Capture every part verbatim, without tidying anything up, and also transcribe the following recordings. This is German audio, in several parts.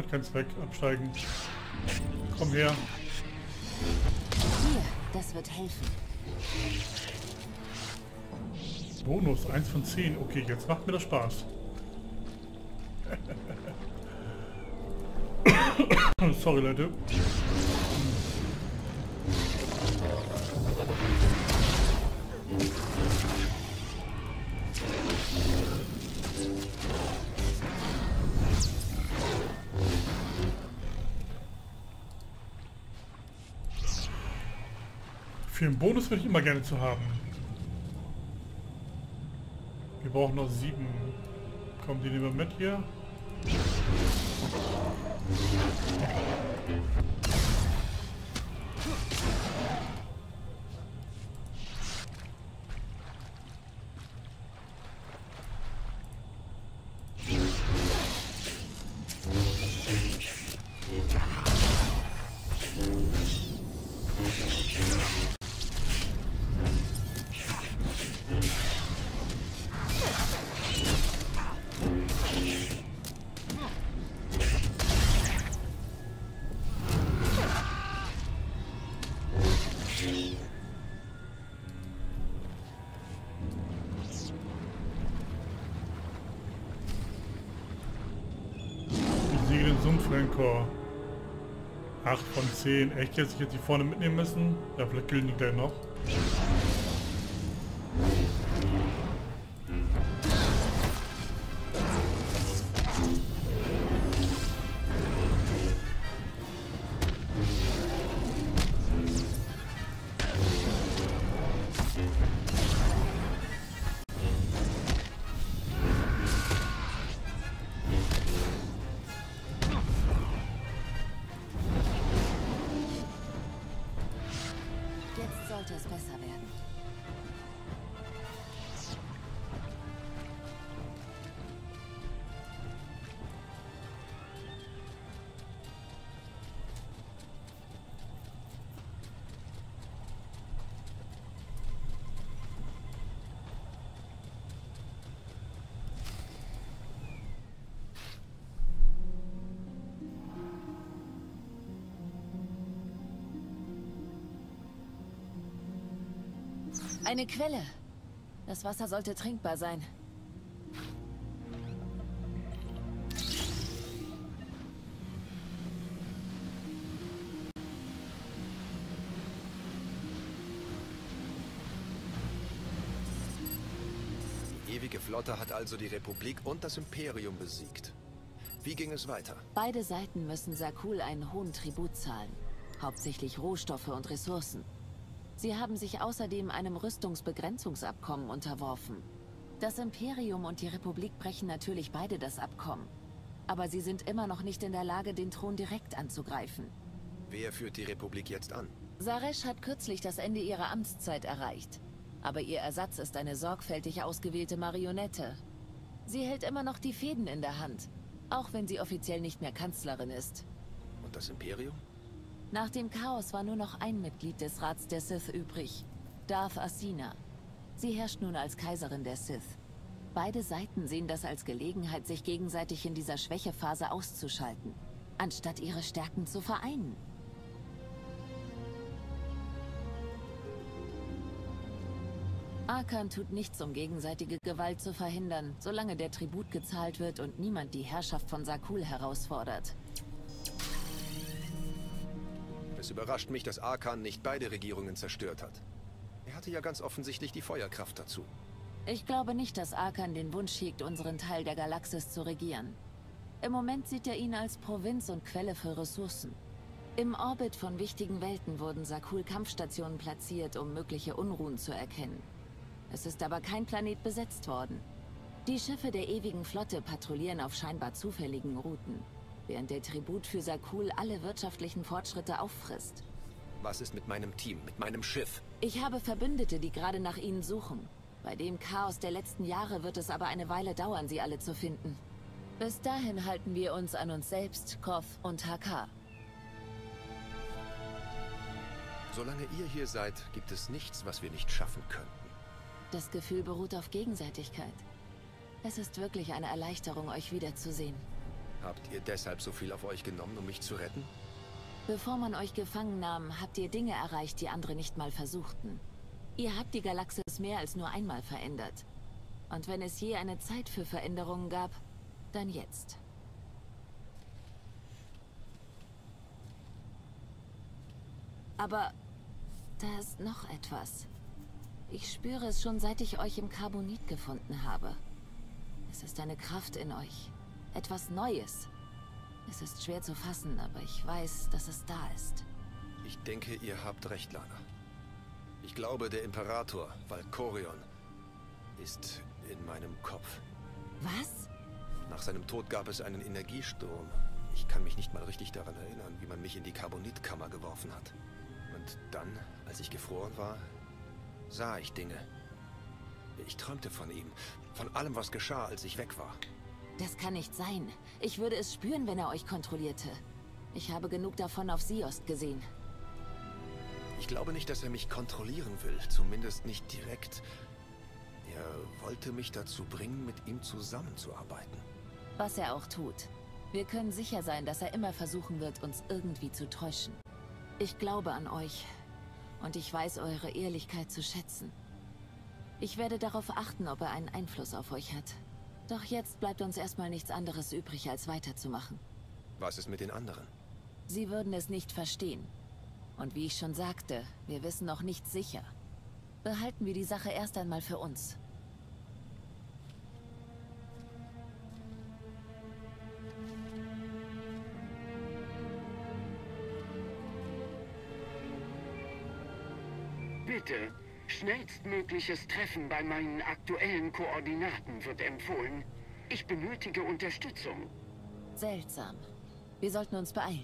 keinen Zweck absteigen. Komm her. Hier, das wird helfen. Bonus, eins von zehn. Okay, jetzt macht mir das Spaß. Sorry, Leute. Für einen Bonus würde ich immer gerne zu haben. Wir brauchen noch sieben. Kommen die nehmen wir mit hier? Sumpfrancor. acht von zehn. Echt jetzt? Ich hätte die vorne mitnehmen müssen? Ja, vielleicht killen die gleich noch. Sollte es besser werden. Eine Quelle. Das Wasser sollte trinkbar sein. Die ewige Flotte hat also die Republik und das Imperium besiegt. Wie ging es weiter? Beide Seiten müssen Sakul einen hohen Tribut zahlen. Hauptsächlich Rohstoffe und Ressourcen. Sie haben sich außerdem einem Rüstungsbegrenzungsabkommen unterworfen. Das Imperium und die Republik brechen natürlich beide das Abkommen. Aber sie sind immer noch nicht in der Lage, den Thron direkt anzugreifen. Wer führt die Republik jetzt an? Saresh hat kürzlich das Ende ihrer Amtszeit erreicht. Aber ihr Ersatz ist eine sorgfältig ausgewählte Marionette. Sie hält immer noch die Fäden in der Hand, auch wenn sie offiziell nicht mehr Kanzlerin ist. Und das Imperium? Nach dem Chaos war nur noch ein Mitglied des Rats der Sith übrig, Darth Arsina. Sie herrscht nun als Kaiserin der Sith. Beide Seiten sehen das als Gelegenheit, sich gegenseitig in dieser Schwächephase auszuschalten, anstatt ihre Stärken zu vereinen. Arkan tut nichts, um gegenseitige Gewalt zu verhindern, solange der Tribut gezahlt wird und niemand die Herrschaft von Sakul herausfordert. Es überrascht mich, dass Arkan nicht beide Regierungen zerstört hat. Er hatte ja ganz offensichtlich die Feuerkraft dazu. Ich glaube nicht, dass Arkan den Wunsch hegt, unseren Teil der Galaxis zu regieren. Im Moment sieht er ihn als Provinz und Quelle für Ressourcen. Im Orbit von wichtigen Welten wurden Sakul-Kampfstationen platziert, um mögliche Unruhen zu erkennen. Es ist aber kein Planet besetzt worden. Die Schiffe der ewigen Flotte patrouillieren auf scheinbar zufälligen Routen, während der Tribut für Sakul alle wirtschaftlichen Fortschritte auffrisst. Was ist mit meinem Team, mit meinem Schiff? Ich habe Verbündete, die gerade nach ihnen suchen. Bei dem Chaos der letzten Jahre wird es aber eine Weile dauern, sie alle zu finden. Bis dahin halten wir uns an uns selbst, Koth und H K. Solange ihr hier seid, gibt es nichts, was wir nicht schaffen könnten. Das Gefühl beruht auf Gegenseitigkeit. Es ist wirklich eine Erleichterung, euch wiederzusehen. Habt ihr deshalb so viel auf euch genommen, um mich zu retten? Bevor man euch gefangen nahm, habt ihr Dinge erreicht, die andere nicht mal versuchten. Ihr habt die Galaxis mehr als nur einmal verändert. Und wenn es je eine Zeit für Veränderungen gab, dann jetzt. Aber da ist noch etwas. Ich spüre es schon, seit ich euch im Carbonit gefunden habe. Es ist eine Kraft in euch. Etwas Neues. Es ist schwer zu fassen, aber ich weiß, dass es da ist. Ich denke, ihr habt recht, Lana. Ich glaube, der Imperator, Valkorion, ist in meinem Kopf. Was? Nach seinem Tod gab es einen Energiesturm. Ich kann mich nicht mal richtig daran erinnern, wie man mich in die Carbonitkammer geworfen hat. Und dann, als ich gefroren war, sah ich Dinge. Ich träumte von ihm, von allem, was geschah, als ich weg war. Das kann nicht sein. Ich würde es spüren, wenn er euch kontrollierte. Ich habe genug davon auf Siost gesehen. Ich glaube nicht, dass er mich kontrollieren will, zumindest nicht direkt. Er wollte mich dazu bringen, mit ihm zusammenzuarbeiten. Was er auch tut. Wir können sicher sein, dass er immer versuchen wird, uns irgendwie zu täuschen. Ich glaube an euch. Und ich weiß eure Ehrlichkeit zu schätzen. Ich werde darauf achten, ob er einen Einfluss auf euch hat. Doch jetzt bleibt uns erstmal nichts anderes übrig, als weiterzumachen. Was ist mit den anderen? Sie würden es nicht verstehen. Und wie ich schon sagte, wir wissen noch nicht sicher. Behalten wir die Sache erst einmal für uns. Bitte, schnellstmögliches Treffen bei meinen aktuellen Koordinaten wird empfohlen. Ich benötige Unterstützung. Seltsam. Wir sollten uns beeilen.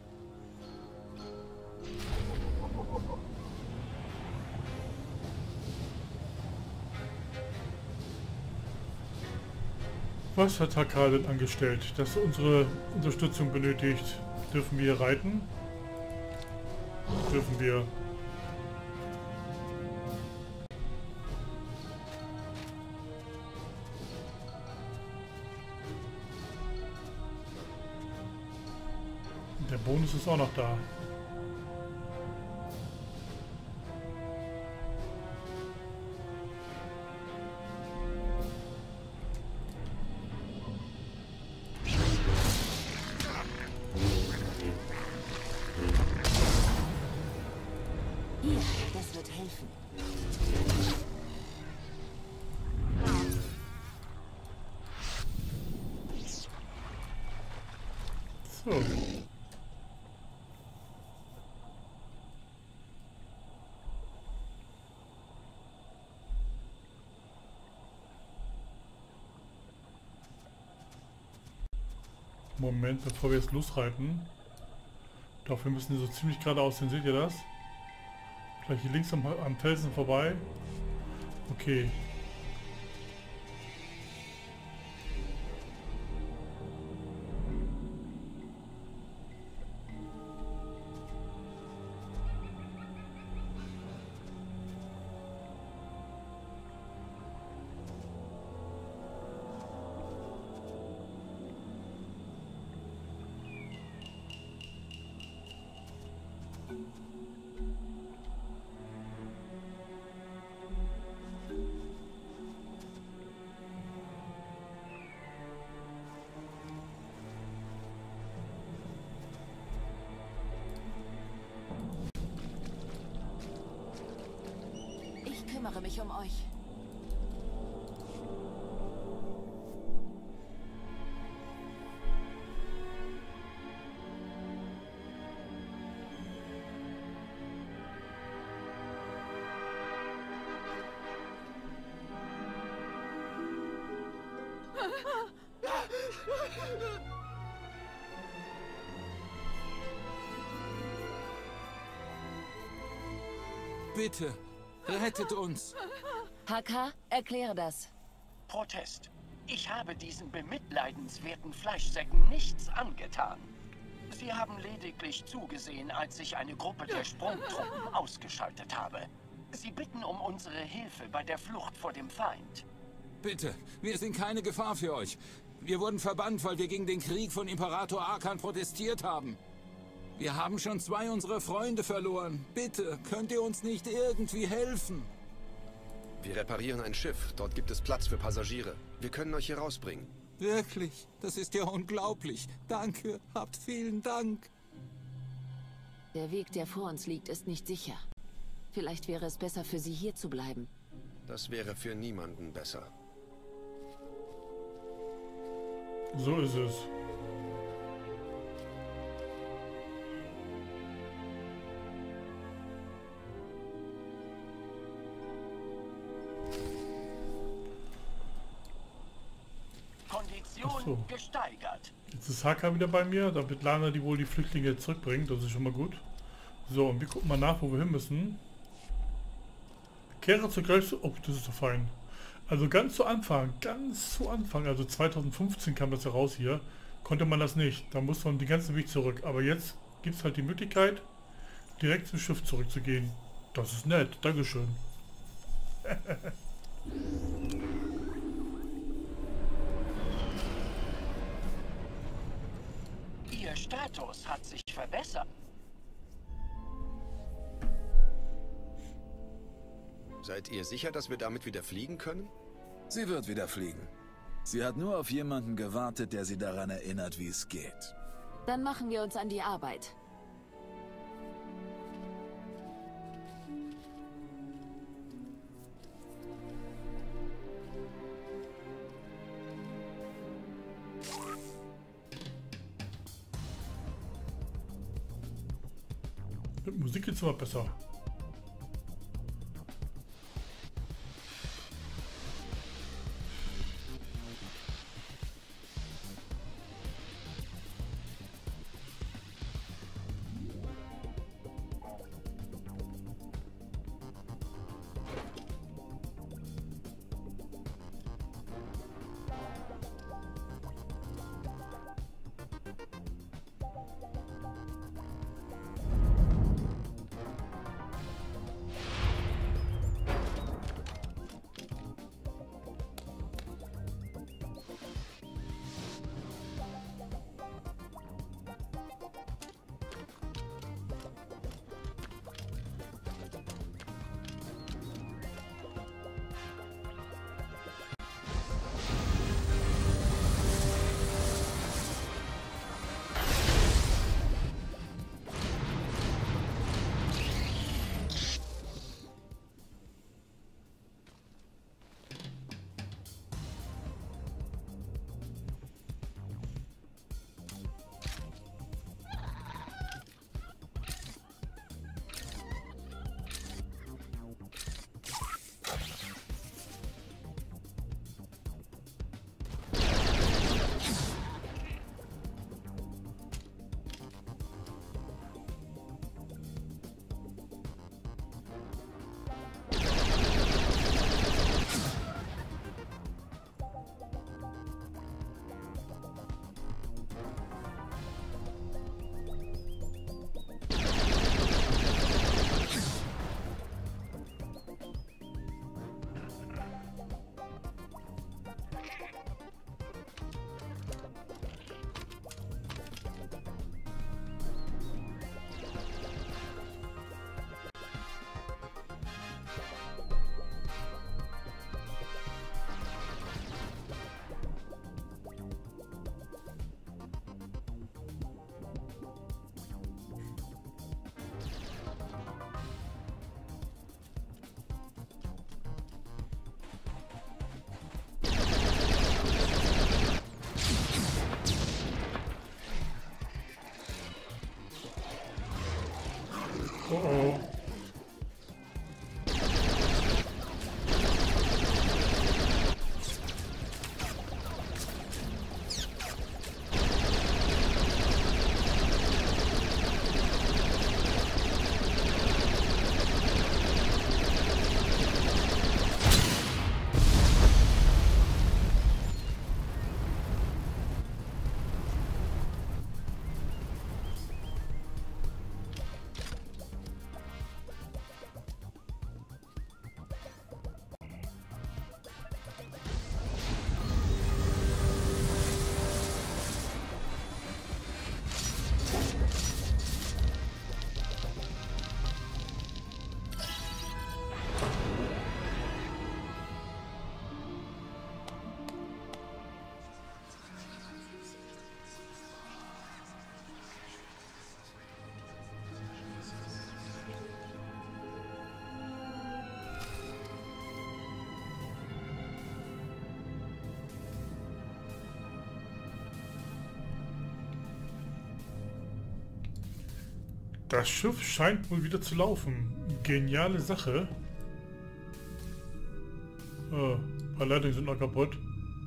Was hat Hakkar denn angestellt, dass er unsere Unterstützung benötigt? Dürfen wir reiten? Dürfen wir... Der Bonus ist auch noch da. Hier, das wird helfen. So. Moment, bevor wir jetzt losreiten. Doch, wir müssen so ziemlich geradeaus hin, seht ihr das? Gleich hier links am, am Felsen vorbei. Okay. Ich kümmere mich um euch. Bitte, rettet uns! Hakkar, erkläre das. Protest. Ich habe diesen bemitleidenswerten Fleischsäcken nichts angetan. Sie haben lediglich zugesehen, als ich eine Gruppe der Sprungtruppen ausgeschaltet habe. Sie bitten um unsere Hilfe bei der Flucht vor dem Feind. Bitte, wir sind keine Gefahr für euch. Wir wurden verbannt, weil wir gegen den Krieg von Imperator Arkan protestiert haben. Wir haben schon zwei unserer Freunde verloren. Bitte, könnt ihr uns nicht irgendwie helfen? Wir reparieren ein Schiff. Dort gibt es Platz für Passagiere. Wir können euch hier rausbringen. Wirklich? Das ist ja unglaublich. Danke, habt vielen Dank. Der Weg, der vor uns liegt, ist nicht sicher. Vielleicht wäre es besser für Sie, hier zu bleiben. Das wäre für niemanden besser. So ist es. Kondition so. gesteigert. Jetzt ist Haka wieder bei mir. Da wird Lana die wohl die Flüchtlinge zurückbringen. Das ist schon mal gut. So, und wir gucken mal nach, wo wir hin müssen. Kehre zugleich zu... Oh, das ist so fein. Also ganz zu Anfang, ganz zu Anfang, also zweitausendfünfzehn kam das ja raus hier, konnte man das nicht. Da musste man den ganzen Weg zurück. Aber jetzt gibt es halt die Möglichkeit, direkt zum Schiff zurückzugehen. Das ist nett. Dankeschön. Ihr Status hat sich verbessert. Seid ihr sicher, dass wir damit wieder fliegen können? Sie wird wieder fliegen. Sie hat nur auf jemanden gewartet, der sie daran erinnert, wie es geht. Dann machen wir uns an die Arbeit. Mit Musik geht's immer besser. Das Schiff scheint wohl wieder zu laufen. Geniale Sache. Oh, ein paar Leitungen sind noch kaputt.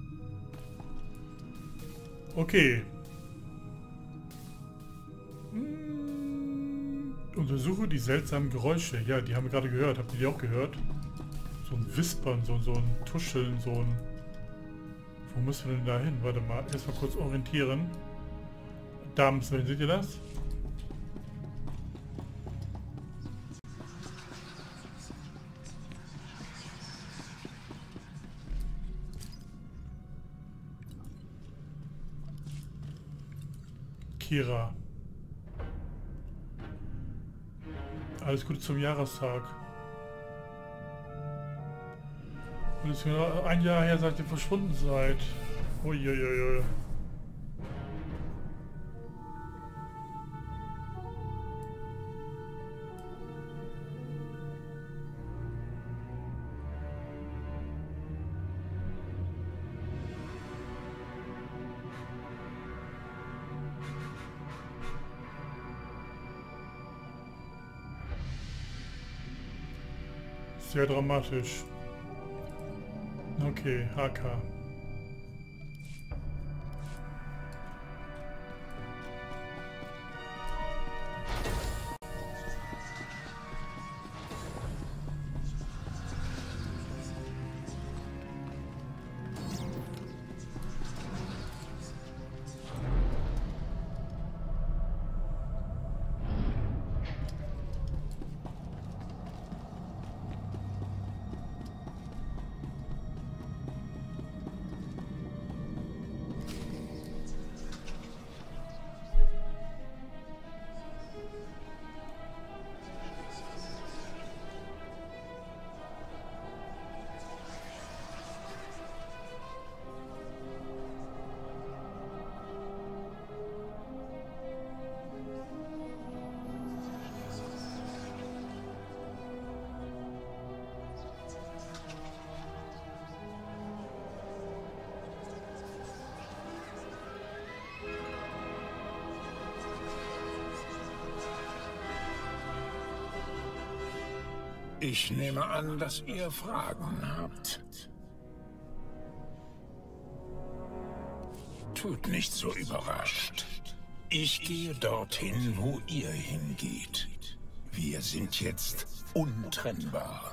Okay. Hm, untersuche die seltsamen Geräusche. Ja, die haben wir gerade gehört. Habt ihr die auch gehört? So ein Wispern, so, so ein Tuscheln, so ein... Wo müssen wir denn da hin? Warte mal, erstmal kurz orientieren. Da müssen wir hin, seht ihr das? Kira. Alles Gute zum Jahrestag. Und es ist genau ein Jahr her, seit ihr verschwunden seid. Uiuiui. Sehr dramatisch. Okay, H K. Ich nehme an, dass ihr Fragen habt. Tut nicht so überrascht. Ich gehe dorthin, wo ihr hingeht. Wir sind jetzt untrennbar.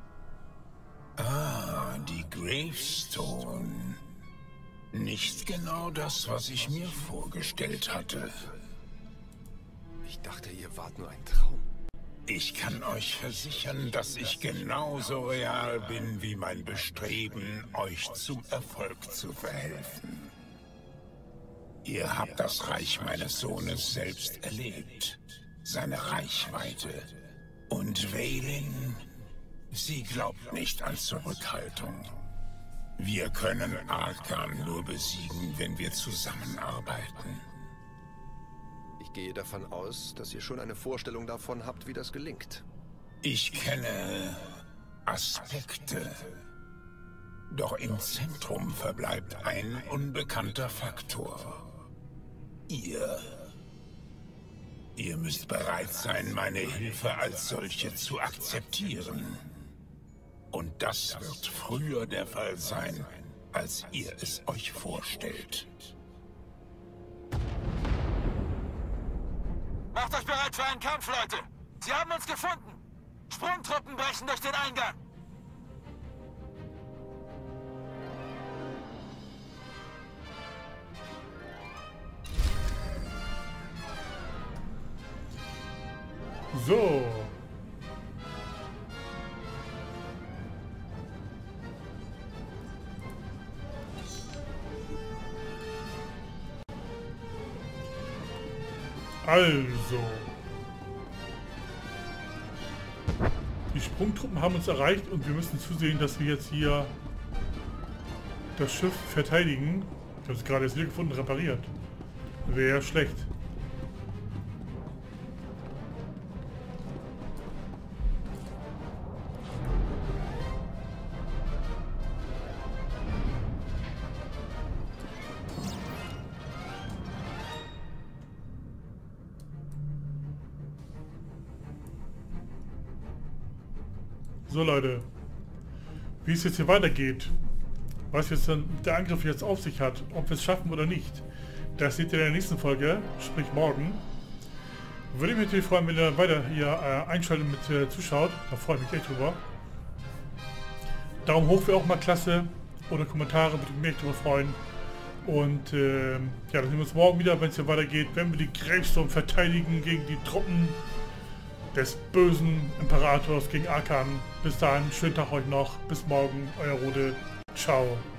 Ah, die Gravestone. Nicht genau das, was ich mir vorgestellt hatte. Ich dachte, ihr wart nur ein Traum. Ich kann euch versichern, dass ich genauso real bin wie mein Bestreben, euch zum Erfolg zu verhelfen. Ihr habt das Reich meines Sohnes selbst erlebt. Seine Reichweite. Und Vaylin, sie glaubt nicht an Zurückhaltung. Wir können Arkan nur besiegen, wenn wir zusammenarbeiten. Ich gehe davon aus, dass ihr schon eine Vorstellung davon habt, wie das gelingt. Ich kenne Aspekte. Doch im Zentrum verbleibt ein unbekannter Faktor. Ihr. Ihr müsst bereit sein, meine Hilfe als solche zu akzeptieren. Und das wird früher der Fall sein, als ihr es euch vorstellt. Macht euch bereit für einen Kampf, Leute! Sie haben uns gefunden! Sprungtruppen brechen durch den Eingang! So. Also. Die Sprungtruppen haben uns erreicht und wir müssen zusehen, dass wir jetzt hier das Schiff verteidigen. Ich habe es gerade jetzt wieder gefunden, repariert. Wäre ja schlecht. So Leute, wie es jetzt hier weitergeht, was jetzt dann der Angriff jetzt auf sich hat, ob wir es schaffen oder nicht, das seht ihr in der nächsten Folge, sprich morgen. Würde ich mich natürlich freuen, wenn ihr weiter hier äh, einschaltet mit äh, zuschaut. Da freue ich mich echt drüber. Daumen hoch wäre auch mal klasse. Oder Kommentare, würde ich mich echt drüber freuen. Und äh, ja, dann sehen wir uns morgen wieder, wenn es hier weitergeht. Wenn wir die Gravestone verteidigen gegen die Truppen des bösen Imperators gegen Arkan. Bis dahin, schönen Tag euch noch. Bis morgen, euer Rode. Ciao.